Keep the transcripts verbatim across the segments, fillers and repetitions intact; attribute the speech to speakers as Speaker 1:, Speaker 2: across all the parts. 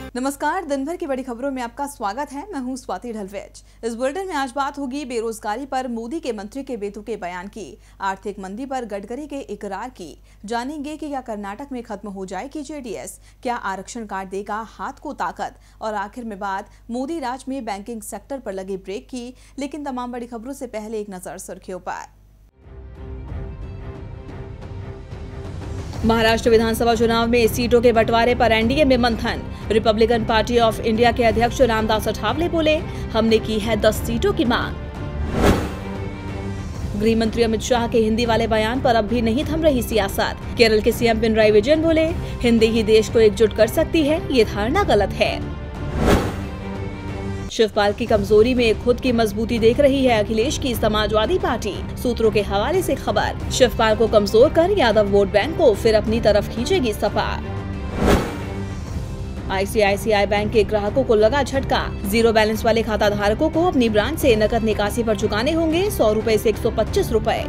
Speaker 1: नमस्कार, दिन भर की बड़ी खबरों में आपका स्वागत है। मैं हूं स्वाति ढलवेज। इस बुलेटिन में आज बात होगी बेरोजगारी पर मोदी के मंत्री के बेतुके बयान की, आर्थिक मंदी पर गडकरी के इकरार की, जानेंगे कि क्या कर्नाटक में खत्म हो जाएगी जेडीएस, क्या आरक्षण काट देगा हाथ को ताकत, और आखिर में बात मोदी राज में बैंकिंग सेक्टर पर लगे ब्रेक की। लेकिन तमाम बड़ी खबरों से पहले एक नजर सुर्खियों पर। महाराष्ट्र विधानसभा चुनाव में सीटों के बंटवारे पर एनडीए में मंथन। रिपब्लिकन पार्टी ऑफ इंडिया के अध्यक्ष रामदास अठावले बोले, हमने की है दस सीटों की मांग। गृह मंत्री अमित शाह के हिंदी वाले बयान पर अब भी नहीं थम रही सियासत। केरल के सीएम पिनराई विजयन बोले, हिंदी ही देश को एकजुट कर सकती है, ये धारणा गलत है। शिवपाल की कमजोरी में खुद की मजबूती देख रही है अखिलेश की समाजवादी पार्टी। सूत्रों के हवाले से खबर, शिवपाल को कमजोर कर यादव वोट बैंक को फिर अपनी तरफ खींचेगी सपा। आईसीआईसीआई बैंक के ग्राहकों को लगा झटका। जीरो बैलेंस वाले खाता धारकों को अपनी ब्रांच से नकद निकासी पर चुकाने होंगे सौ रूपए से एक सौ पच्चीस रूपए।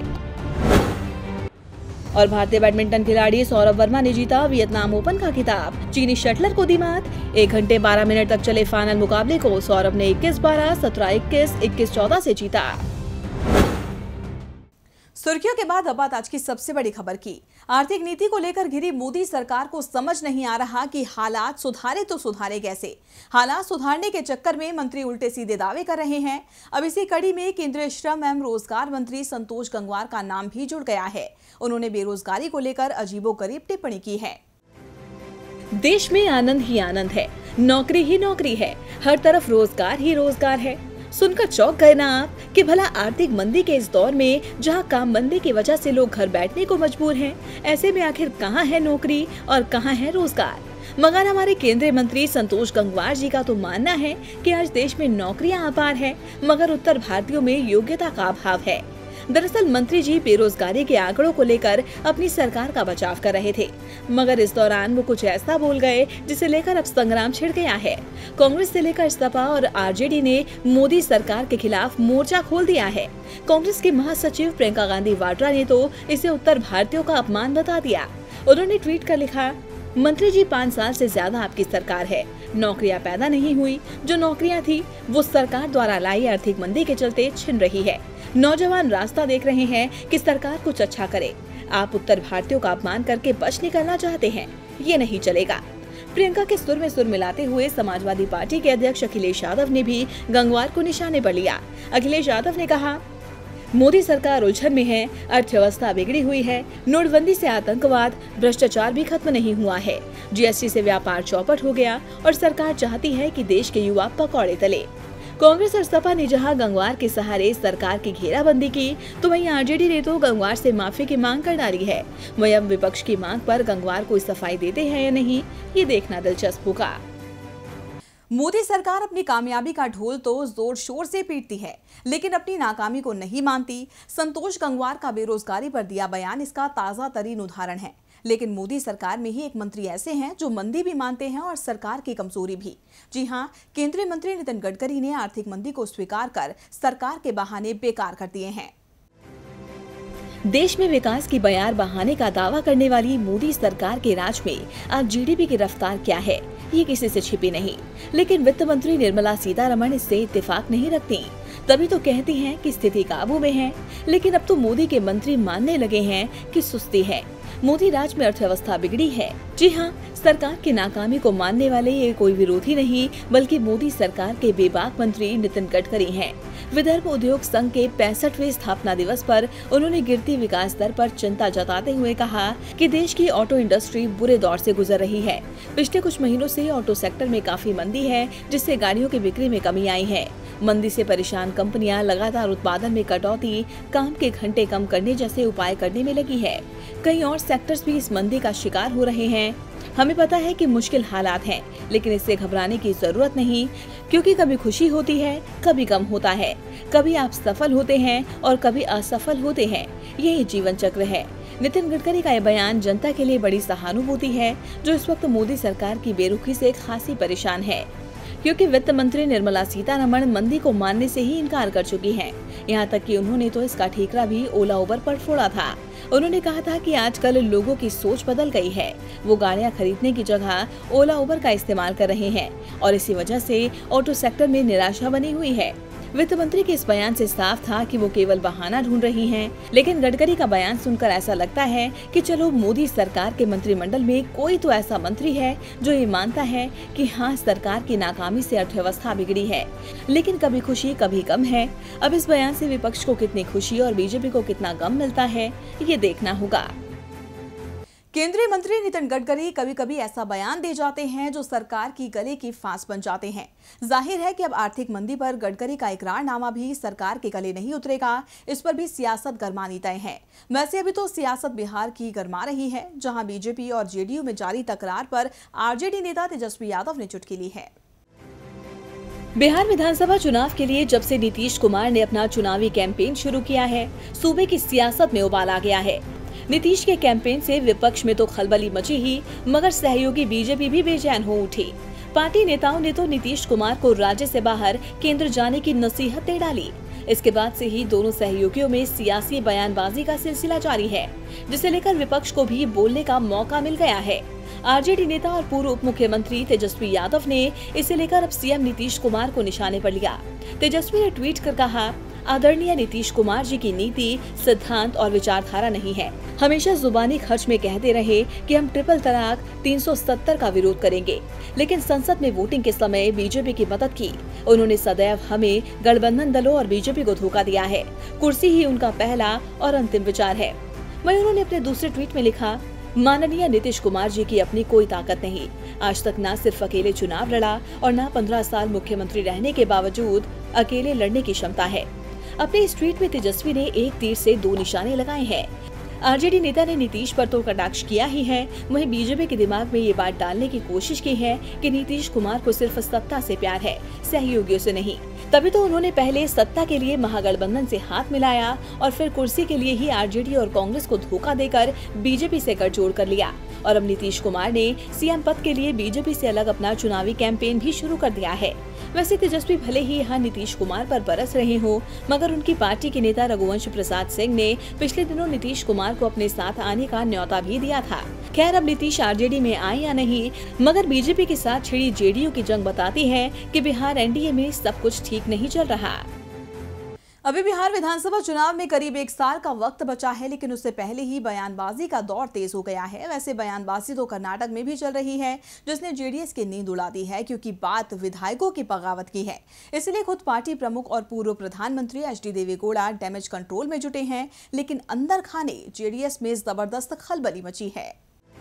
Speaker 1: और भारतीय बैडमिंटन खिलाड़ी सौरभ वर्मा ने जीता वियतनाम ओपन का खिताब। चीनी शटलर को दी मात। एक घंटे बारह मिनट तक चले फाइनल मुकाबले को सौरभ ने इक्कीस बारह, सत्रह इक्कीस, इक्कीस चौदह से जीता। सुर्खियों के बाद अब बात आज की सबसे बड़ी खबर की। आर्थिक नीति को लेकर घिरी मोदी सरकार को समझ नहीं आ रहा कि हालात सुधारे तो सुधारे कैसे। हालात सुधारने के चक्कर में मंत्री उल्टे सीधे दावे कर रहे हैं। अब इसी कड़ी में केंद्रीय श्रम एवं रोजगार मंत्री संतोष गंगवार का नाम भी जुड़ गया है। उन्होंने बेरोजगारी को लेकर अजीबोगरीब टिप्पणी की है। देश में आनंद ही आनंद है, नौकरी ही नौकरी है, हर तरफ रोजगार ही रोजगार है। सुनकर चौंक गए ना आप कि भला आर्थिक मंदी के इस दौर में जहां काम मंदी की वजह से लोग घर बैठने को मजबूर हैं, ऐसे में आखिर कहां है नौकरी और कहां है रोजगार। मगर हमारे केंद्रीय मंत्री संतोष गंगवार जी का तो मानना है कि आज देश में नौकरियां अपार है, मगर उत्तर भारतीयों में योग्यता का अभाव है। दरअसल मंत्री जी बेरोजगारी के आंकड़ों को लेकर अपनी सरकार का बचाव कर रहे थे, मगर इस दौरान वो कुछ ऐसा बोल गए जिसे लेकर अब संग्राम छिड़ गया है। कांग्रेस से लेकर सपा और आरजेडी ने मोदी सरकार के खिलाफ मोर्चा खोल दिया है। कांग्रेस की महासचिव प्रियंका गांधी वाड्रा ने तो इसे उत्तर भारतीयों का अपमान बता दिया। उन्होंने ट्वीट कर लिखा, मंत्री जी पाँच साल से ज्यादा आपकी सरकार है, नौकरियां पैदा नहीं हुई, जो नौकरियां थी वो सरकार द्वारा लाई आर्थिक मंदी के चलते छिन रही है। नौजवान रास्ता देख रहे हैं कि सरकार कुछ अच्छा करे। आप उत्तर भारतीयों का अपमान करके बच निकलना चाहते हैं, ये नहीं चलेगा। प्रियंका के सुर में सुर मिलाते हुए समाजवादी पार्टी के अध्यक्ष अखिलेश यादव ने भी गंगवार को निशाने पर लिया। अखिलेश यादव ने कहा, मोदी सरकार उलझन में है, अर्थव्यवस्था बिगड़ी हुई है, नोटबंदी से आतंकवाद, भ्रष्टाचार भी खत्म नहीं हुआ है, जीएसटी से व्यापार चौपट हो गया और सरकार चाहती है कि देश के युवा पकौड़े तले। कांग्रेस और सपा ने जहां गंगवार के सहारे सरकार की घेराबंदी की, तो वहीं आरजेडी ने तो गंगवार से माफी की मांग कर डाली है। वहीं अब विपक्ष की मांग पर गंगवार कोई सफाई देते हैं या नहीं, ये देखना दिलचस्प होगा। मोदी सरकार अपनी कामयाबी का ढोल तो जोर शोर से पीटती है, लेकिन अपनी नाकामी को नहीं मानती। संतोष गंगवार का बेरोजगारी पर दिया बयान इसका ताजा तरीन उदाहरण है। लेकिन मोदी सरकार में ही एक मंत्री ऐसे हैं जो मंदी भी मानते हैं और सरकार की कमजोरी भी। जी हां, केंद्रीय मंत्री नितिन गडकरी ने आर्थिक मंदी को स्वीकार कर सरकार के बहाने बेकार कर दिए हैं। देश में विकास की बयार बहाने का दावा करने वाली मोदी सरकार के राज में आज जीडीपी की रफ्तार क्या है, ये किसी से छिपी नहीं। लेकिन वित्त मंत्री निर्मला सीतारमण इससे इत्तेफाक नहीं रखती, तभी तो कहती हैं कि स्थिति काबू में है। लेकिन अब तो मोदी के मंत्री मानने लगे हैं कि सुस्ती है, मोदी राज में अर्थव्यवस्था बिगड़ी है। जी हाँ, सरकार की नाकामी को मानने वाले ये कोई विरोधी नहीं, बल्कि मोदी सरकार के बेबाक मंत्री नितिन गडकरी हैं। विदर्भ उद्योग संघ के पैंसठवें स्थापना दिवस पर उन्होंने गिरती विकास दर पर चिंता जताते हुए कहा कि देश की ऑटो इंडस्ट्री बुरे दौर से गुजर रही है। पिछले कुछ महीनों से ऑटो सेक्टर में काफी मंदी है, जिससे गाड़ियों की बिक्री में कमी आई है। मंदी से परेशान कंपनियां लगातार उत्पादन में कटौती, काम के घंटे कम करने जैसे उपाय करने में लगी है। कई और सेक्टर्स भी इस मंदी का शिकार हो रहे हैं। हमें पता है कि मुश्किल हालात हैं, लेकिन इससे घबराने की जरूरत नहीं, क्योंकि कभी खुशी होती है, कभी गम होता है, कभी आप सफल होते हैं और कभी असफल होते हैं। यही जीवन चक्र है। नितिन गडकरी का यह बयान जनता के लिए बड़ी सहानुभूति है, जो इस वक्त मोदी सरकार की बेरुखी से खासी परेशान है। क्योंकि वित्त मंत्री निर्मला सीतारमण मंदी को मानने से ही इनकार कर चुकी हैं। यहाँ तक कि उन्होंने तो इसका ठीकरा भी ओला उबर पर फोड़ा था। उन्होंने कहा था कि आजकल लोगों की सोच बदल गई है, वो गाड़ियां खरीदने की जगह ओला उबर का इस्तेमाल कर रहे हैं और इसी वजह से ऑटो सेक्टर में निराशा बनी हुई है। वित्त मंत्री के इस बयान से साफ था कि वो केवल बहाना ढूंढ रही हैं, लेकिन गडकरी का बयान सुनकर ऐसा लगता है कि चलो मोदी सरकार के मंत्रिमंडल में कोई तो ऐसा मंत्री है जो ये मानता है कि हाँ, सरकार की नाकामी से अर्थव्यवस्था बिगड़ी है, लेकिन कभी खुशी कभी गम है। अब इस बयान से विपक्ष को कितनी खुशी और बीजेपी को कितना गम मिलता है, ये देखना होगा। केंद्रीय मंत्री नितिन गडकरी कभी कभी ऐसा बयान दे जाते हैं जो सरकार की गले की फांस बन जाते हैं। जाहिर है कि अब आर्थिक मंदी पर गडकरी का इकरारनामा भी सरकार के गले नहीं उतरेगा, इस पर भी सियासत गरमानी तय है। वैसे अभी तो सियासत बिहार की गरमा रही है, जहां बीजेपी और जेडीयू में जारी तकरार पर आरजेडी नेता तेजस्वी यादव ने चुटकी ली है। बिहार विधानसभा चुनाव के लिए जब से नीतीश कुमार ने अपना चुनावी कैंपेन शुरू किया है, सूबे की सियासत में उबाल आ गया है। नीतीश के कैंपेन से विपक्ष में तो खलबली मची ही, मगर सहयोगी बीजेपी भी बेचैन हो उठी। पार्टी नेताओं ने तो नीतीश कुमार को राज्य से बाहर केंद्र जाने की नसीहत दे डाली। इसके बाद से ही दोनों सहयोगियों में सियासी बयानबाजी का सिलसिला जारी है, जिसे लेकर विपक्ष को भी बोलने का मौका मिल गया है। आरजेडी नेता और पूर्व उप मुख्यमंत्री तेजस्वी यादव ने इसे लेकर अब सीएम नीतीश कुमार को निशाने पर लिया। तेजस्वी ने ट्वीट कर कहा, आदरणीय नीतीश कुमार जी की नीति, सिद्धांत और विचारधारा नहीं है। हमेशा जुबानी खर्च में कहते रहे कि हम ट्रिपल तलाक, तीन सौ सत्तर का विरोध करेंगे, लेकिन संसद में वोटिंग के समय बीजेपी की मदद की। उन्होंने सदैव हमें गठबंधन दलों और बीजेपी को धोखा दिया है। कुर्सी ही उनका पहला और अंतिम विचार है। वहीं उन्होंने अपने दूसरे ट्वीट में लिखा, माननीय नीतीश कुमार जी की अपनी कोई ताकत नहीं। आज तक न सिर्फ अकेले चुनाव लड़ा और न पंद्रह साल मुख्यमंत्री रहने के बावजूद अकेले लड़ने की क्षमता है। अपने इस ट्वीट में तेजस्वी ने एक तीर से दो निशाने लगाए हैं। आरजेडी नेता ने नीतीश पर तो कटाक्ष किया ही है, वहीं बीजेपी के दिमाग में ये बात डालने की कोशिश की है कि नीतीश कुमार को सिर्फ सत्ता से प्यार है, सहयोगियों से नहीं। तभी तो उन्होंने पहले सत्ता के लिए महागठबंधन से हाथ मिलाया और फिर कुर्सी के लिए ही आरजेडी और कांग्रेस को धोखा देकर बीजेपी से गठजोड़ कर लिया। और अब नीतीश कुमार ने सीएम पद के लिए बीजेपी से अलग अपना चुनावी कैंपेन भी शुरू कर दिया है। वैसे तेजस्वी भले ही यहाँ नीतीश कुमार पर बरस रहे हो, मगर उनकी पार्टी के नेता रघुवंश प्रसाद सिंह ने पिछले दिनों नीतीश कुमार को अपने साथ आने का न्योता भी दिया था। खैर, अब नीतीश आरजेडी में आए या नहीं, मगर बीजेपी के साथ छिड़ी जेडीयू की जंग बताती है कि बिहार एनडीए में सब कुछ ठीक नहीं चल रहा। अभी बिहार विधानसभा चुनाव में करीब एक साल का वक्त बचा है, लेकिन उससे पहले ही बयानबाजी का दौर तेज हो गया है। वैसे बयानबाजी तो कर्नाटक में भी चल रही है, जिसने जेडीएस की नींद उड़ा दी है, क्योंकि बात विधायकों की बगावत की है। इसलिए खुद पार्टी प्रमुख और पूर्व प्रधानमंत्री H D Deve Gowda damage control में जुटे हैं, लेकिन अंदर खाने जेडीएस में जबरदस्त खलबली मची है।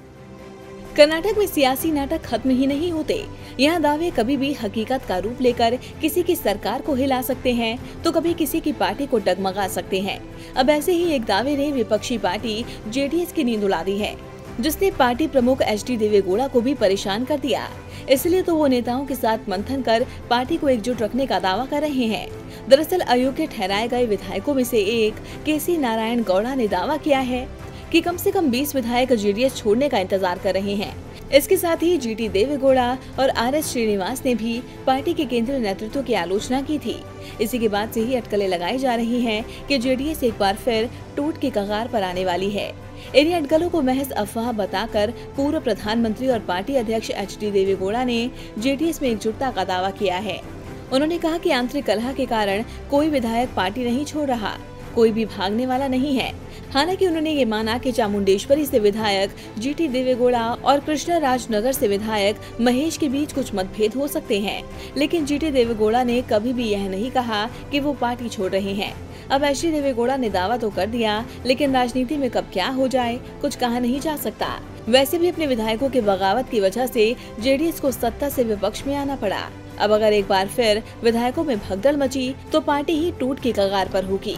Speaker 1: कर्नाटक में सियासी नाटक खत्म ही नहीं होते। यहाँ दावे कभी भी हकीकत का रूप लेकर किसी की सरकार को हिला सकते हैं, तो कभी किसी की पार्टी को डगमगा सकते हैं। अब ऐसे ही एक दावे ने विपक्षी पार्टी जेडीएस की नींद उड़ा दी है, जिसने पार्टी प्रमुख एच डी देवेगौड़ा को भी परेशान कर दिया। इसलिए तो वो नेताओं के साथ मंथन कर पार्टी को एकजुट रखने का दावा कर रहे हैं। दरअसल अयोग्य ठहराए गए विधायकों में से एक के सी नारायण गौड़ा ने दावा किया है कि कम से कम बीस विधायक जेडीएस छोड़ने का इंतजार कर रहे हैं। इसके साथ ही जी टी देवेगौड़ा और आर एस श्रीनिवास ने भी पार्टी के केंद्रीय नेतृत्व की आलोचना की थी। इसी के बाद से ही अटकलें लगाई जा रही हैं कि जेडीएस एक बार फिर टूट की कगार पर आने वाली है। इन्हीं अटकलों को महज अफवाह बताकर पूर्व प्रधानमंत्री और पार्टी अध्यक्ष एच डी देवेगौड़ा ने जेडीएस में एकजुटता का दावा किया है। उन्होंने कहा कि आंतरिक कलह के कारण कोई विधायक पार्टी नहीं छोड़ रहा, कोई भी भागने वाला नहीं है। हालांकि उन्होंने ये माना कि चामुंडेश्वरी से विधायक जी टी देवेगौड़ा और कृष्णराजनगर से विधायक महेश के बीच कुछ मतभेद हो सकते हैं, लेकिन जी टी देवेगौड़ा ने कभी भी यह नहीं कहा कि वो पार्टी छोड़ रहे हैं। अब एच डी देवेगौड़ा ने दावा तो कर दिया, लेकिन राजनीति में कब क्या हो जाए कुछ कहा नहीं जा सकता। वैसे भी अपने विधायकों के बगावत की वजह से जेडीएस को सत्ता से विपक्ष में आना पड़ा। अब अगर एक बार फिर विधायकों में भगदड़ मची तो पार्टी ही टूट की कगार पर होगी।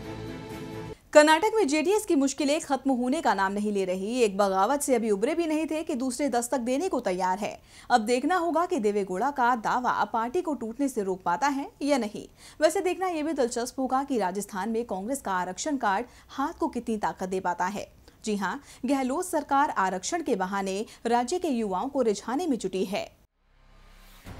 Speaker 1: कर्नाटक में जेडीएस की मुश्किलें खत्म होने का नाम नहीं ले रही। एक बगावत से अभी उबरे भी नहीं थे कि दूसरे दस्तक देने को तैयार है। अब देखना होगा कि देवेगौड़ा का दावा पार्टी को टूटने से रोक पाता है या नहीं। वैसे देखना यह भी दिलचस्प होगा कि राजस्थान में कांग्रेस का आरक्षण कार्ड हाथ को कितनी ताकत दे पाता है। जी हाँ, गहलोत सरकार आरक्षण के बहाने राज्य के युवाओं को रिझाने में जुटी है।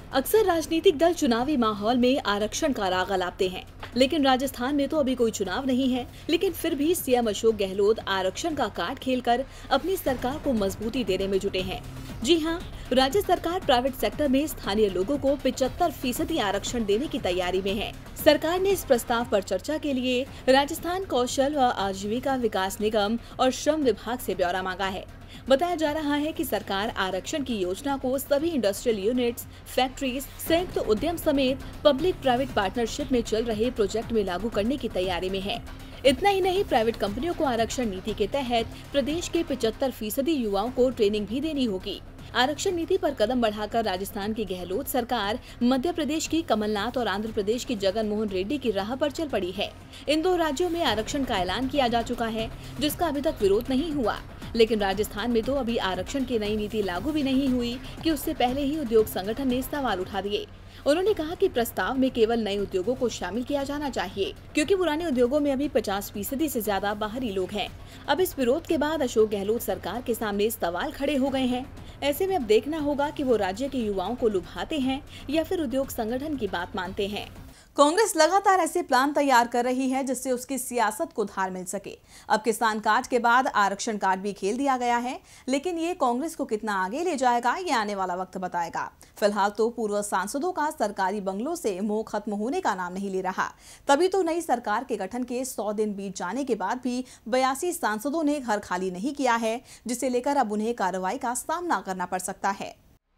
Speaker 1: अक्सर राजनीतिक दल चुनावी माहौल में आरक्षण का राग अलापते हैं, लेकिन राजस्थान में तो अभी कोई चुनाव नहीं है, लेकिन फिर भी सीएम अशोक गहलोत आरक्षण का कार्ड खेलकर अपनी सरकार को मजबूती देने में जुटे हैं। जी हां, राज्य सरकार प्राइवेट सेक्टर में स्थानीय लोगों को पचहत्तर फीसदी आरक्षण देने की तैयारी में है। सरकार ने इस प्रस्ताव पर चर्चा के लिए राजस्थान कौशल व आजीविका विकास निगम और श्रम विभाग से ब्यौरा मांगा है। बताया जा रहा है कि सरकार आरक्षण की योजना को सभी इंडस्ट्रियल यूनिट्स, फैक्ट्रीज, संयुक्त उद्यम समेत पब्लिक प्राइवेट पार्टनरशिप में चल रहे प्रोजेक्ट में लागू करने की तैयारी में है। इतना ही नहीं, प्राइवेट कंपनियों को आरक्षण नीति के तहत प्रदेश के पचहत्तर फीसदी युवाओं को ट्रेनिंग भी देनी होगी। आरक्षण नीति पर कदम बढ़ाकर राजस्थान की गहलोत सरकार मध्य प्रदेश की कमलनाथ और आंध्र प्रदेश की जगन मोहन रेड्डी की राह पर चल पड़ी है। इन दो राज्यों में आरक्षण का ऐलान किया जा चुका है, जिसका अभी तक विरोध नहीं हुआ, लेकिन राजस्थान में तो अभी आरक्षण की नई नीति लागू भी नहीं हुई कि उससे पहले ही उद्योग संगठन ने सवाल उठा दिए। उन्होंने कहा कि प्रस्ताव में केवल नए उद्योगों को शामिल किया जाना चाहिए, क्योंकि पुराने उद्योगों में अभी पचास फीसदी से ज्यादा बाहरी लोग हैं। अब इस विरोध के बाद अशोक गहलोत सरकार के सामने सवाल खड़े हो गए हैं। ऐसे में अब देखना होगा कि वो राज्य के युवाओं को लुभाते हैं या फिर उद्योग संगठन की बात मानते हैं। कांग्रेस लगातार ऐसे प्लान तैयार कर रही है जिससे उसकी सियासत को धार मिल सके। अब किसान कार्ड के बाद आरक्षण कार्ड भी खेल दिया गया है, लेकिन ये कांग्रेस को कितना आगे ले जाएगा ये आने वाला वक्त बताएगा। फिलहाल तो पूर्व सांसदों का सरकारी बंगलों से मोह खत्म होने का नाम नहीं ले रहा। तभी तो नई सरकार के गठन के सौ दिन बीत जाने के बाद भी बयासी सांसदों ने घर खाली नहीं किया है, जिसे लेकर अब उन्हें कार्रवाई का सामना करना पड़ सकता है।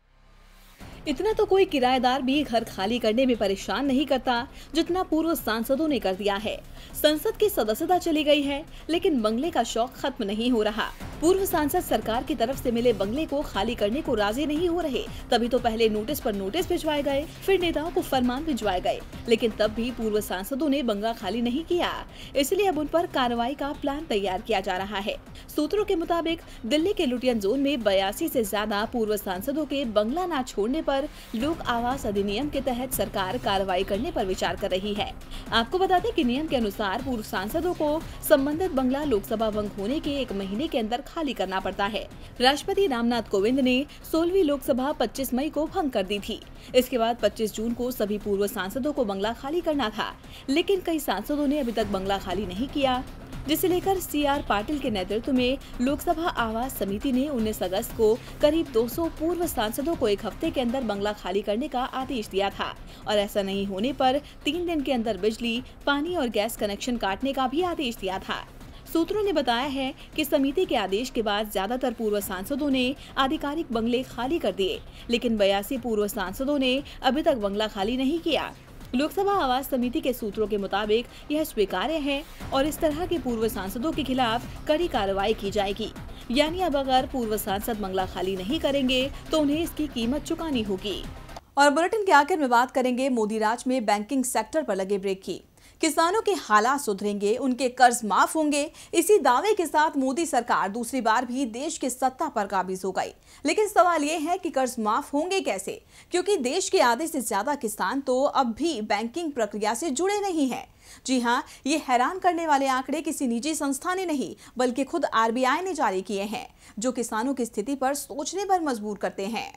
Speaker 1: इतना तो कोई किराएदार भी घर खाली करने में परेशान नहीं करता जितना पूर्व सांसदों ने कर दिया है। संसद की सदस्यता चली गई है, लेकिन बंगले का शौक खत्म नहीं हो रहा। पूर्व सांसद सरकार की तरफ से मिले बंगले को खाली करने को राजी नहीं हो रहे। तभी तो पहले नोटिस पर नोटिस भिजवाए गए, फिर नेताओं को फरमान भिजवाए गए, लेकिन तब भी पूर्व सांसदों ने बंगला खाली नहीं किया। इसलिए अब उन पर कार्रवाई का प्लान तैयार किया जा रहा है। सूत्रों के मुताबिक दिल्ली के लुटियन जोन में बयासी से ज्यादा पूर्व सांसदों के बंगला न छोड़ने पर लोक आवास अधिनियम के तहत सरकार कार्रवाई करने पर विचार कर रही है। आपको बता दें कि नियम के अनुसार पूर्व सांसदों को संबंधित बंगला लोकसभा भंग होने के एक महीने के अंदर खाली करना पड़ता है। राष्ट्रपति रामनाथ कोविंद ने सोलहवीं लोकसभा पच्चीस मई को भंग कर दी थी। इसके बाद पच्चीस जून को सभी पूर्व सांसदों को बंगला खाली करना था, लेकिन कई सांसदों ने अभी तक बंगला खाली नहीं किया, जिसे लेकर सी आर पाटिल के नेतृत्व में लोकसभा आवास समिति ने उन्नीस अगस्त को करीब दो सौ पूर्व सांसदों को एक हफ्ते के अंदर बंगला खाली करने का आदेश दिया था, और ऐसा नहीं होने पर तीन दिन के अंदर बिजली, पानी और गैस कनेक्शन काटने का भी आदेश दिया था। सूत्रों ने बताया है कि समिति के आदेश के बाद ज्यादातर पूर्व सांसदों ने आधिकारिक बंगले खाली कर दिए, लेकिन बयासी पूर्व सांसदों ने अभी तक बंगला खाली नहीं किया। लोकसभा आवास समिति के सूत्रों के मुताबिक यह स्वीकार्य है और इस तरह के पूर्व सांसदों के खिलाफ कड़ी कार्रवाई की जाएगी। यानी अब अगर पूर्व सांसद बंगला खाली नहीं करेंगे तो उन्हें इसकी कीमत चुकानी होगी। और बुलेटिन के आखिर में बात करेंगे मोदी राज में बैंकिंग सेक्टर पर लगे ब्रेक की। किसानों के हालात सुधरेंगे, उनके कर्ज माफ होंगे, इसी दावे के साथ मोदी सरकार दूसरी बार भी देश की सत्ता पर काबिज हो गई। लेकिन सवाल ये है कि कर्ज माफ होंगे कैसे, क्योंकि देश के आधे से ज्यादा किसान तो अब भी बैंकिंग प्रक्रिया से जुड़े नहीं हैं। जी हां, ये हैरान करने वाले आंकड़े किसी निजी संस्था ने नहीं बल्कि खुद आर बी आई ने जारी किए हैं, जो किसानों की स्थिति पर सोचने पर मजबूर करते हैं।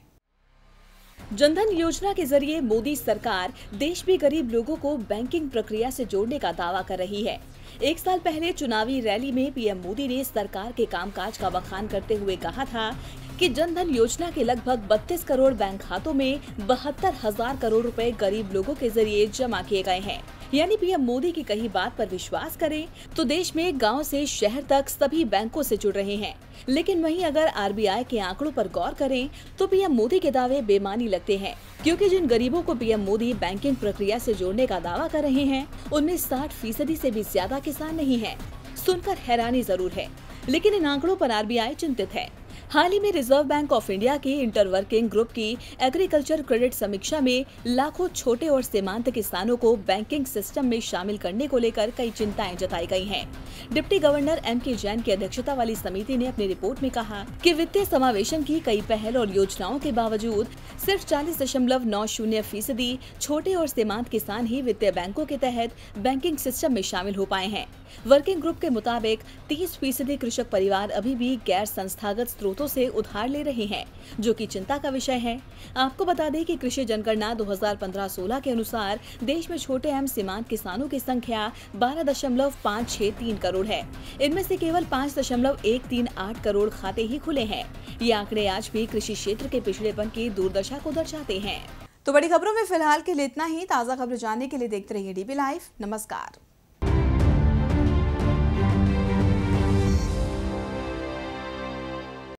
Speaker 1: जनधन योजना के जरिए मोदी सरकार देश में गरीब लोगों को बैंकिंग प्रक्रिया से जोड़ने का दावा कर रही है। एक साल पहले चुनावी रैली में पीएम मोदी ने सरकार के कामकाज का बखान करते हुए कहा था कि जनधन योजना के लगभग बत्तीस करोड़ बैंक खातों में बहत्तर हजार करोड़ रुपए गरीब लोगों के जरिए जमा किए गए हैं। यानी पीएम मोदी की कही बात पर विश्वास करें तो देश में गांव से शहर तक सभी बैंकों से जुड़ रहे हैं। लेकिन वहीं अगर आर बी आई के आंकड़ों पर गौर करें तो पीएम मोदी के दावे बेमानी लगते हैं, क्योंकि जिन गरीबों को पीएम मोदी बैंकिंग प्रक्रिया से जोड़ने का दावा कर रहे हैं उनमें साठ फीसदी से भी ज्यादा किसान नहीं है। सुनकर हैरानी जरूर है, लेकिन इन आंकड़ों पर आर बी आई चिंतित है। हाल ही में रिजर्व बैंक ऑफ इंडिया की इंटर वर्किंग ग्रुप की एग्रीकल्चर क्रेडिट समीक्षा में लाखों छोटे और सीमांत किसानों को बैंकिंग सिस्टम में शामिल करने को लेकर कई चिंताएं जताई गई हैं। डिप्टी गवर्नर एम के जैन की अध्यक्षता वाली समिति ने अपनी रिपोर्ट में कहा कि वित्तीय समावेशन की कई पहल और योजनाओं के बावजूद सिर्फ चालीस दशमलव नौ शून्य फीसदी छोटे और सीमांत किसान ही वित्तीय बैंकों के तहत बैंकिंग सिस्टम में शामिल हो पाए हैं। वर्किंग ग्रुप के मुताबिक तीस फीसदी कृषक परिवार अभी भी गैर संस्थागत स्रोतों हाथों से उधार ले रहे हैं, जो कि चिंता का विषय है। आपको बता दें कि कृषि जनगणना दो हज़ार पंद्रह सोलह के अनुसार देश में छोटे एवं सीमांत किसानों की संख्या बारह दशमलव पाँच छह तीन करोड़ है। इनमें से केवल पाँच दशमलव एक तीन आठ करोड़ खाते ही खुले हैं। ये आंकड़े आज भी कृषि क्षेत्र के पिछड़ेपन की दुर्दशा को दर्शाते हैं। तो बड़ी खबरों में फिलहाल के लिए इतना ही। ताज़ा खबर जानने के लिए देखते रहिए डीबी लाइव। नमस्कार।